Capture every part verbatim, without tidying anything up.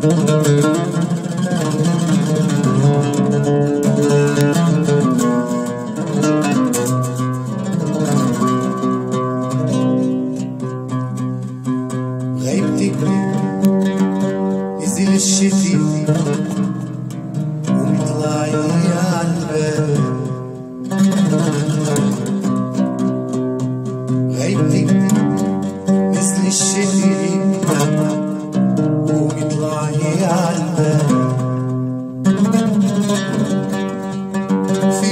غيبتك نزل الشتي ومطلعي عالباب، غيبتك نزل الشتي ومطلعي عالباب، في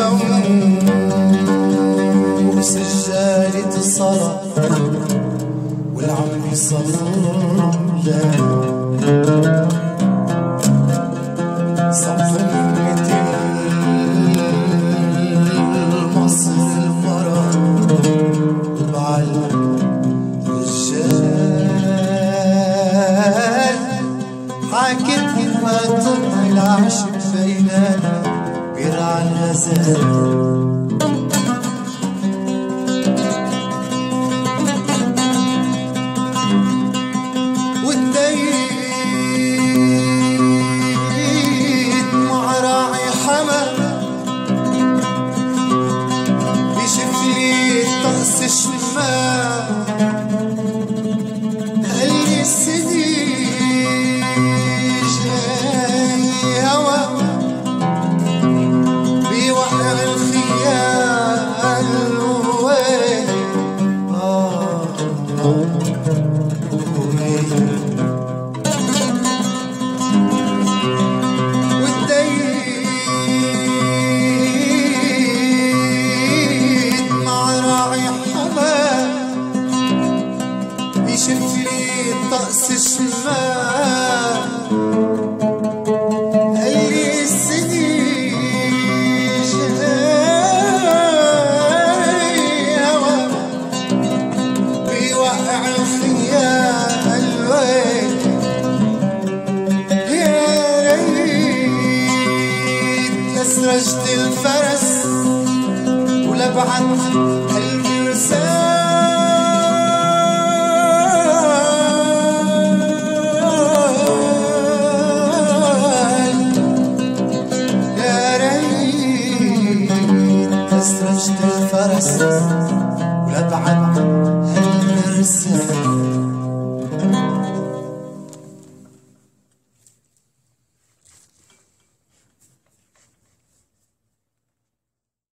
فوق سجالة الصلاة والعم يصلى صفنة المصر المرا وبعل رجال حكت ما طلع العشق بيننا بيرعى الغزال. قال لي سيدي جاي هوا بيوقع الخيال وين آه وين واتديت مع راعي حمام يشف لي طقس الشمال. قال لي سيدي جاي هوا بيوقع الخيال وين يا ريت لسرجت الفرس ولبعت قلبي رسالة سرجت الفرس ولبعت هالمرسال.